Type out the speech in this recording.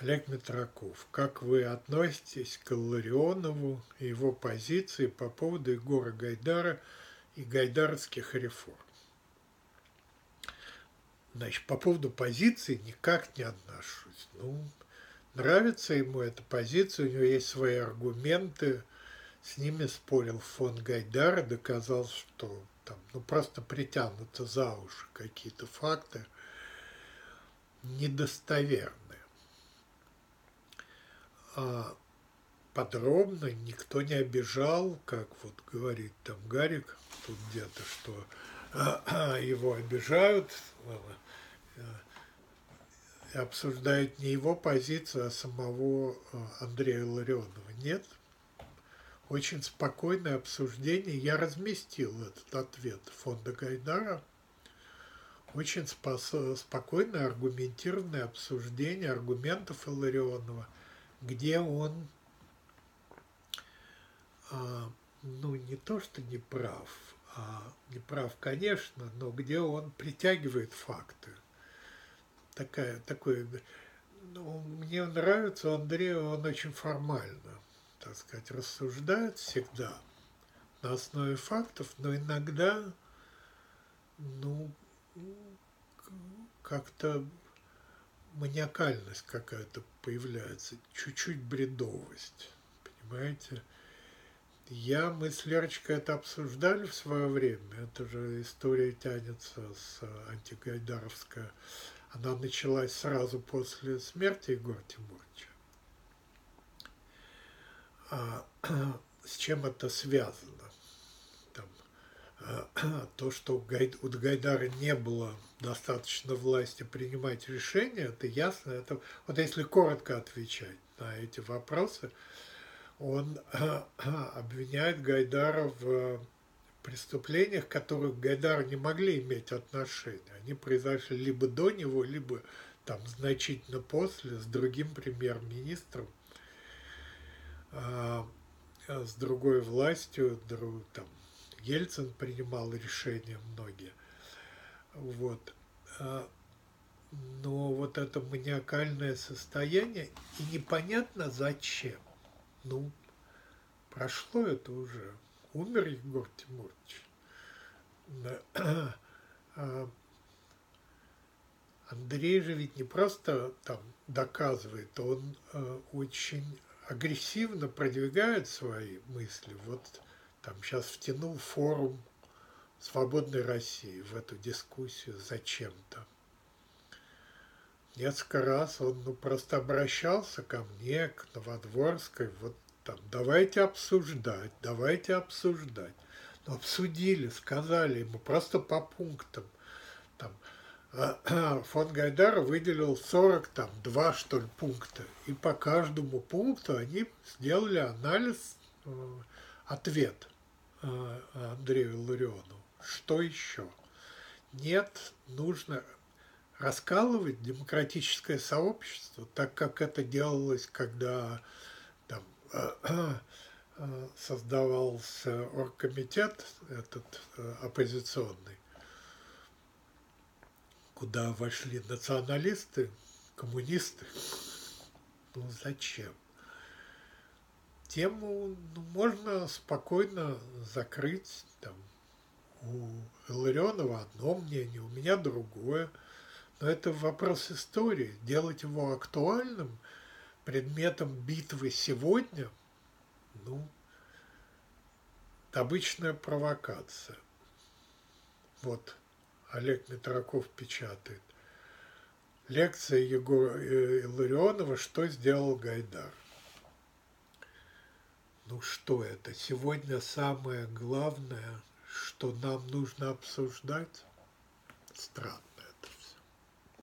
Олег Митраков, как вы относитесь к Илларионову и его позиции по поводу Егора Гайдара и гайдаровских реформ? Значит, по поводу позиции никак не отношусь. Нравится ему эта позиция, у него есть свои аргументы, с ними спорил фон Гайдара, доказал, что там, просто притянуты за уши какие-то факты недостоверные. А подробно никто не обижал, как вот говорит там Гарик тут где-то, что его обижают, и обсуждают не его позицию, а самого Андрея Илларионова. Нет, очень спокойное обсуждение. Я разместил этот ответ фонда Гайдара. Очень спокойное, аргументированное обсуждение аргументов Илларионова, где он, не то что не прав, не прав, конечно, но где он притягивает факты. Мне нравится Андрей, он очень формально, так сказать, рассуждает всегда на основе фактов, но иногда, как-то маниакальность какая-то появляется, чуть-чуть бредовость, понимаете? Мы с Лерочкой это обсуждали в свое время, это же история тянется с антигайдаровская. Она началась сразу после смерти Егора Тимуровича. С чем это связано? То, что у Гайдара не было достаточно власти принимать решения, это ясно. Вот если коротко отвечать на эти вопросы, он обвиняет Гайдара в преступлениях, к которым Гайдар не могли иметь отношения. Они произошли либо до него, либо там значительно после, с другим премьер-министром, с другой властью, там, Ельцин принимал решения многие. Вот. Но вот это маниакальное состояние, и непонятно зачем. Прошло это уже. Умер Егор Тимурович. Андрей же ведь не просто там доказывает, он очень агрессивно продвигает свои мысли. Вот там сейчас втянул форум «Свободной России» в эту дискуссию зачем-то. Несколько раз он просто обращался ко мне, к Новодворской, вот там, давайте обсуждать. Но обсудили, сказали ему просто по пунктам. Фонд Гайдара выделил 42, что ли, пункта. И по каждому пункту они сделали анализ, ответ Андрею Илларионову. Что еще? Нет, нужно раскалывать демократическое сообщество, так как это делалось, когда там создавался оргкомитет этот оппозиционный, куда вошли националисты, коммунисты. Зачем? Тему можно спокойно закрыть. Там, у Илларионова одно мнение, у меня другое. Но это вопрос истории. Делать его актуальным, предметом битвы сегодня, обычная провокация. Вот Олег Митраков печатает. Лекция Егора Илларионова «Что сделал Гайдар?». Что это? Сегодня самое главное, что нам нужно обсуждать? Странно.